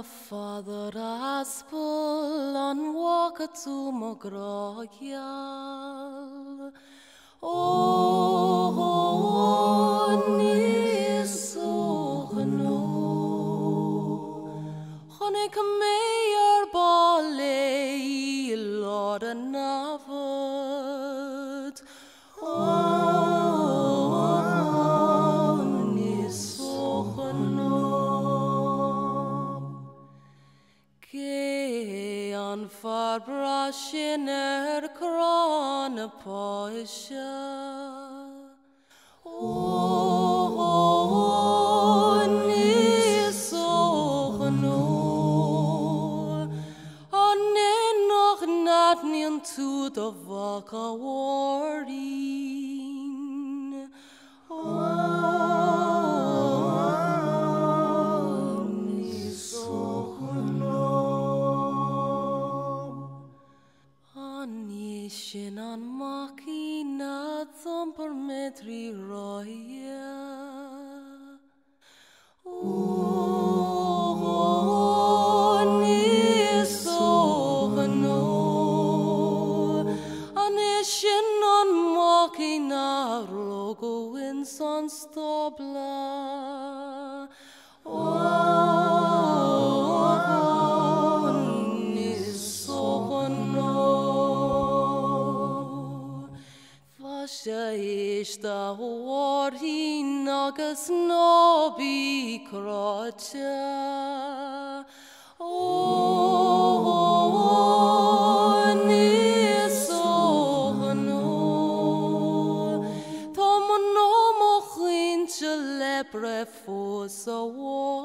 Father aspel an walk to Mogroyal. Oh, Nisochno. Honig Mayor Ballet, Lord and Navot. Oh, Nisochno. An farbrashin kran poisha. Oh, nisochno. Anne noch nat nien to the vaka wardin. Oh, nisochno. Anishin an machina thumper metri roya. Oh, nisochno. Anishin an machina rogo in son stobla. Oh, nisochno. Ishta warhin agus nobi krocha. Oh, nisochno. Tom no mochin chelebre fos a war.